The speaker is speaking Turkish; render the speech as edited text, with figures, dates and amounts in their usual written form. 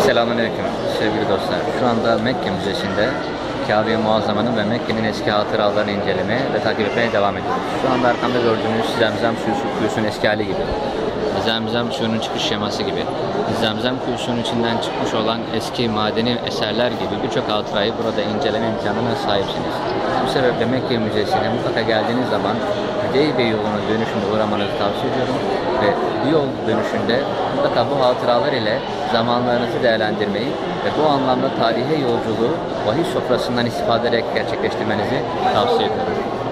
Selamünaleyküm sevgili dostlar. Şu anda Mekke Müzesi'nde Kabe-i Muazzama'nın ve Mekke'nin eski hatıralarını incelemeye ve takip etmeye devam ediyoruz. Şu anda arkamda gördüğünüz Zemzem kuyusunun eski hali gibi, Zemzem suyunun çıkış şeması gibi, Zemzem kuyusunun içinden çıkmış olan eski madeni eserler gibi birçok hatırayı burada inceleme imkanına sahipsiniz. Bu sebeple Mekke Müzesi'ne mutlaka geldiğiniz zaman Hudeybiye yolunun dönüşünde uğramanızı tavsiye ediyorum ve bu yol dönüşünde mutlaka bu hatıralar ile zamanlarınızı değerlendirmeyi ve bu anlamda tarihe yolculuğu vahiy sofrasından istifade ederek gerçekleştirmenizi tavsiye ediyorum.